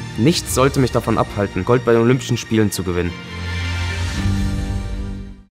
Nichts sollte mich davon abhalten, Gold bei den Olympischen Spielen zu gewinnen.